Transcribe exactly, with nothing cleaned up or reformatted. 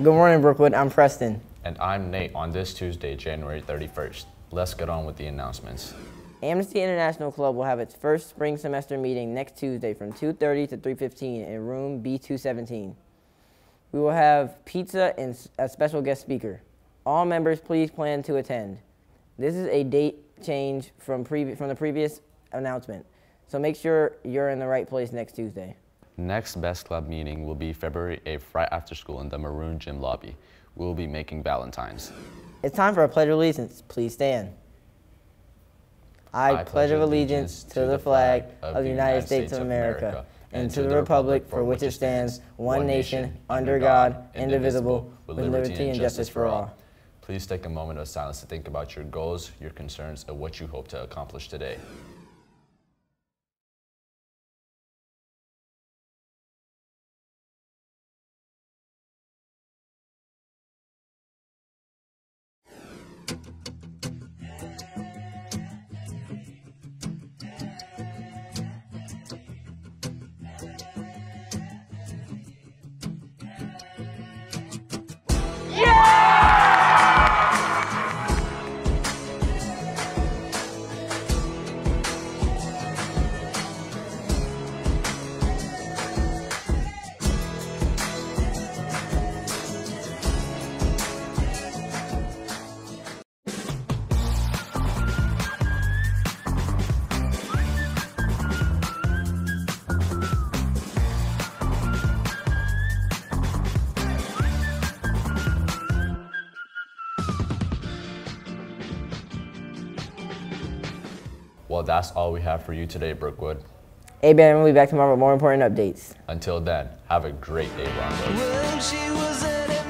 Good morning, Brookwood. I'm Preston. And I'm Nate on this Tuesday, January thirty-first. Let's get on with the announcements. Amnesty International Club will have its first spring semester meeting next Tuesday from two thirty to three fifteen in room B two seventeen. We will have pizza and a special guest speaker. All members please plan to attend. This is a date change from, previ from the previous announcement, so make sure you're in the right place next Tuesday. Next Best Club meeting will be February eighth, right after school in the Maroon Gym lobby. We will be making Valentines. It's time for a Pledge of Allegiance. Please stand. I, I pledge of allegiance to the flag of the United States of America and to the republic for which it stands, one nation, under God, indivisible, with liberty and justice for all. Please take a moment of silence to think about your goals, your concerns, and what you hope to accomplish today. Well, that's all we have for you today, Brookwood. Hey, Ben, we'll be back tomorrow with more important updates. Until then, have a great day, Broncos.